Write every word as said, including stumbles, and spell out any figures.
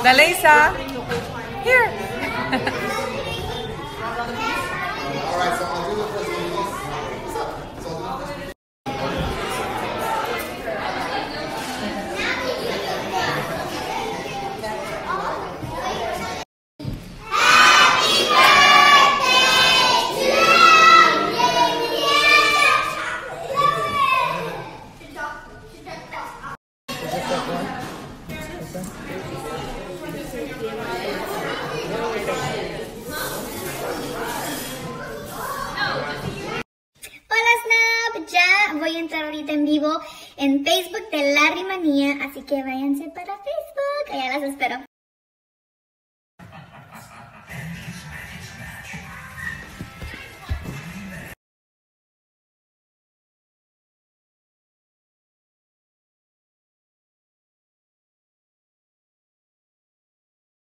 Dale, Isa. Here. Ya voy a entrar ahorita en vivo en Facebook de La Rimanía, así que váyanse para Facebook, allá las espero.